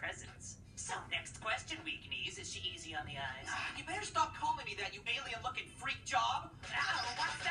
presents. So, next question, Weeknies. Is she easy on the eyes? You better stop calling me that, you alien-looking freak job. Oh, what's